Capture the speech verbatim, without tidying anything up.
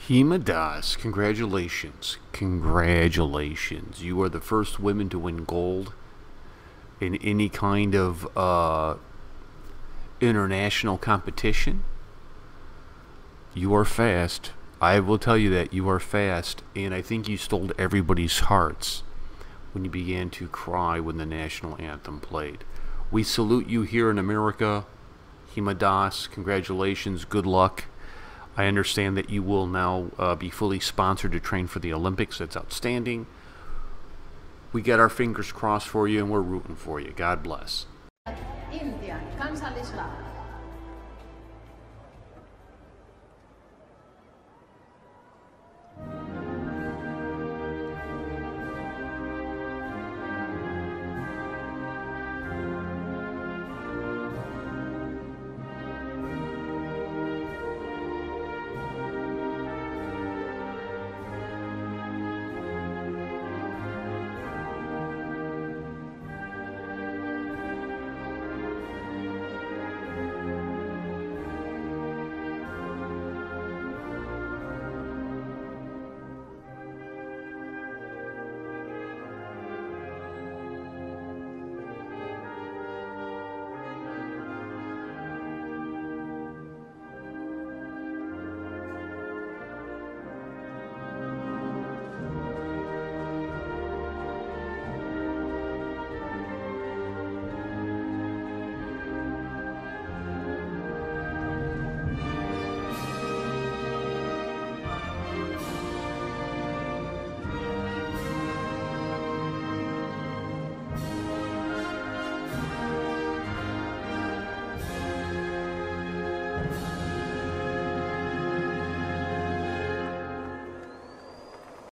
Hima Das, congratulations. Congratulations. You are the first women to win gold in any kind of uh, international competition. You are fast. I will tell you that you are fast, and I think you stole everybody's hearts when you began to cry when the national anthem played. We salute you here in America. Hima Das, congratulations, good luck. I understand that you will now uh, be fully sponsored to train for the Olympics. That's outstanding. We got our fingers crossed for you, and we're rooting for you. God bless. Indian National Anthem.